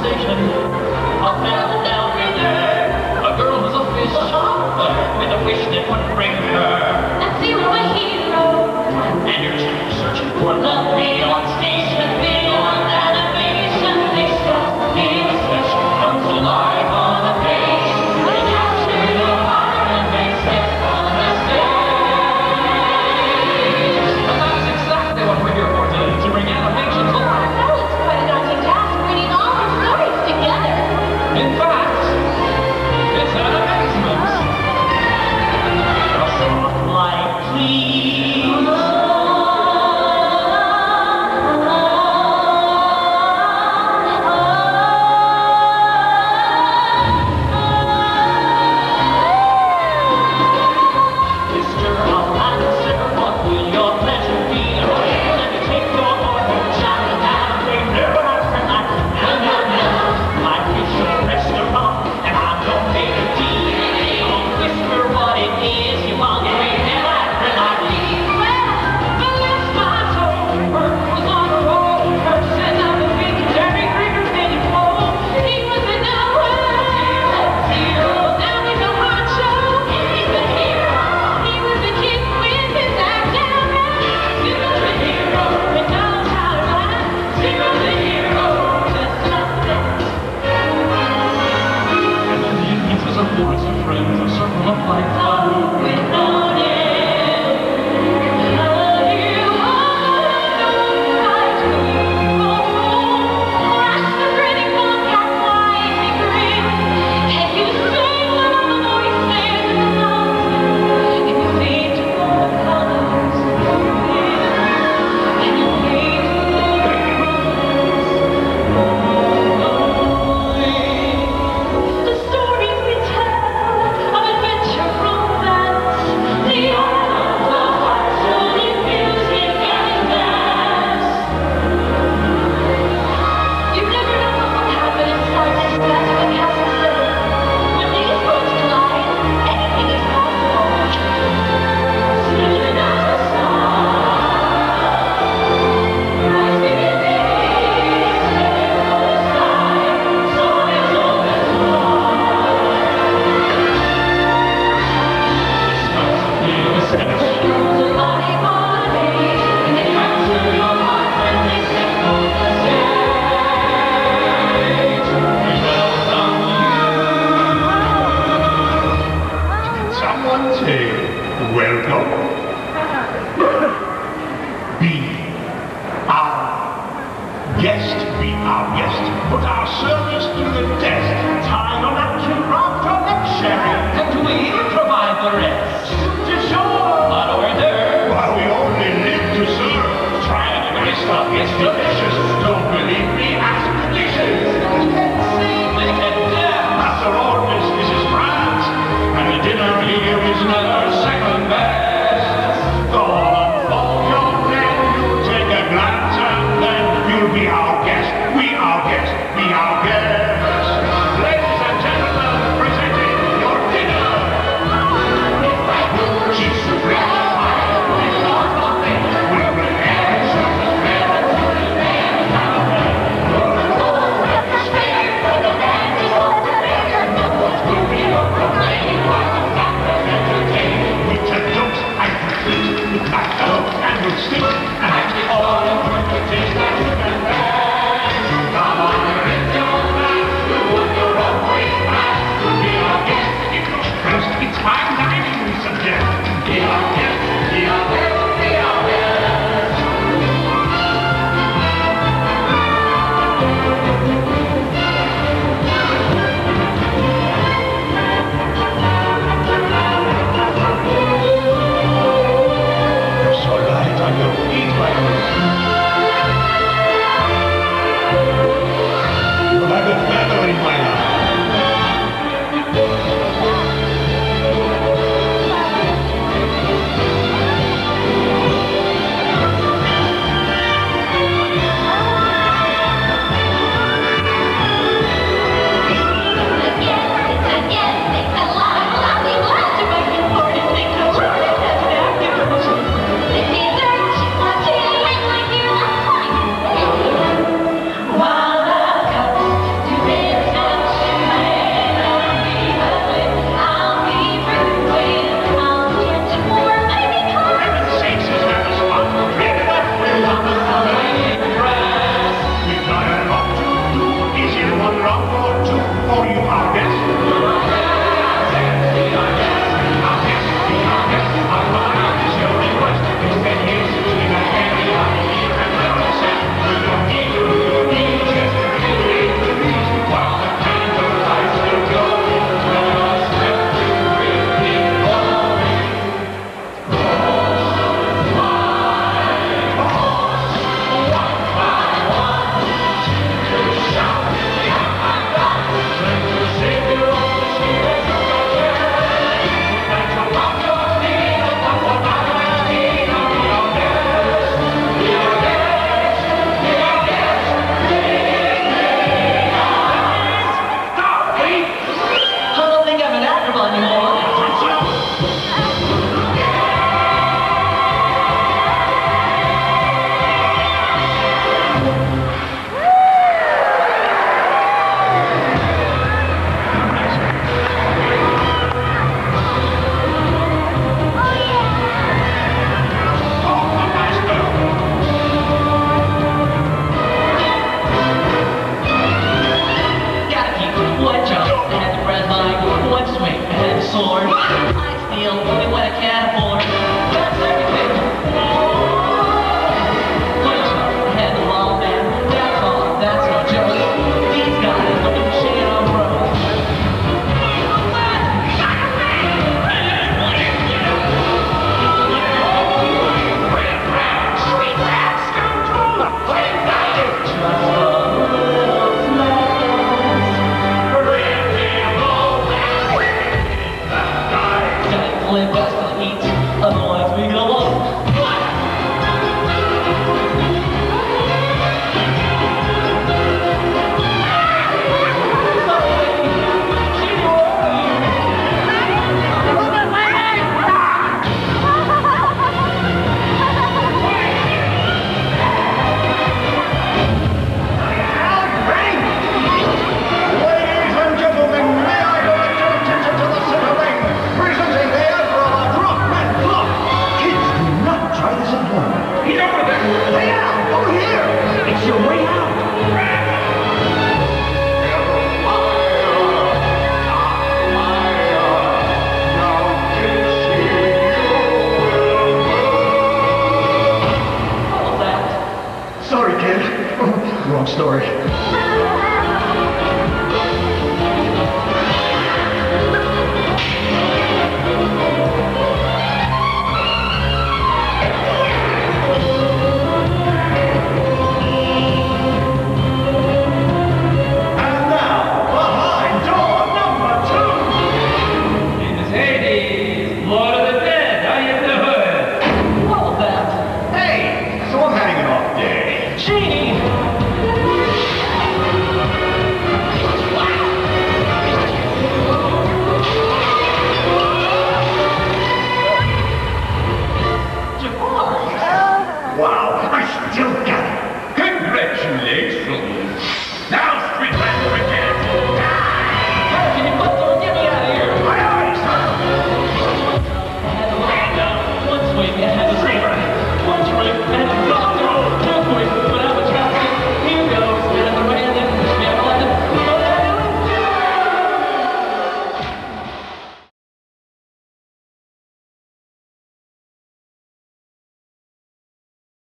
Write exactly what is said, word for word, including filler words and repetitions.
station. Up and down with her, a girl was a fish with a wish that would bring her. And zero a hero. And you're searching for love beyond station, beyond animation. They stop in a fish comes alive on the page. They capture your heart and they step on the stage. And that's exactly what we're here for today, to bring animation to life. Well, it's quite a daunting task bringing all these stories together. In fact, it's Animazement. A soft light, please. Mister Aladdin, what will your pleasure be? Let me take your order, shall we have a never after night? No, no, no. Life is your restaurant, and I'm your favorite tea. Don't whisper what it is you want, wait and after night. Well, but that's my soul. Earth was on a roll, Earth sent out the big Jerry Creeper spinning pole. He was in the world. Zero. Now he's a hot show. He's the hero. He was the king with his act down right. Zero the hero. He knows how to ride. Zero the hero. Just something. And then the evenings was a forest of friends, a circle of light. Oh, without him. Love you all right to go home. Watch the grinning bobcat flying the grin. And you sing one of the voices in the songs. And you fade to all the colors of him. And you fade to the stories we tell of adventure, romance, the art of the heart, only music and dance. You never know what will happen inside this magical castle city. When these worlds collide, anything is possible. Singing as a song, rising in the east, heading for the sky, so is always wrong. Girls are lying on a page, and they capture your heart when they step on the stage. Someone say, welcome. Be our guest, be our guest. Put our service to the test. Tie your napkin round your neck, Sherry. And we provide the rest. To shore. On order. While we only live to serve. Try the great stuff, it's delicious. Don't believe me, ask the dishes. They can sing, they can dance. After all, this, this is France, and the dinner here is never second best. Go on, fold your neck, you take a glance, and then you'll be our guest. We our guest, be our guest. Ladies and gentlemen, presenting your dinner. Cheese souffle, with your coffee, with the eggs, the bread, and the with the jokes, I complete, with my dog and with stick, and we all enjoy the taste that you can bear. Come on, lift your glass, you want your own way fast. Be our guest, if you're stressed, it's fine dining we suggest. Be our guest, be our guest, be our guest. You're so light on your feet, my friend. story.